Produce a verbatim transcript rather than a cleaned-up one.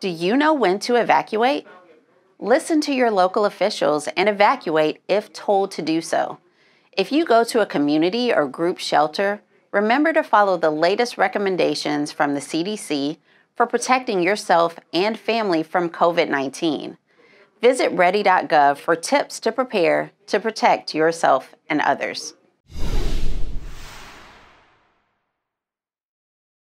Do you know when to evacuate? Listen to your local officials and evacuate if told to do so. If you go to a community or group shelter, remember to follow the latest recommendations from the C D C for protecting yourself and family from COVID nineteen. Visit ready dot gov for tips to prepare to protect yourself and others.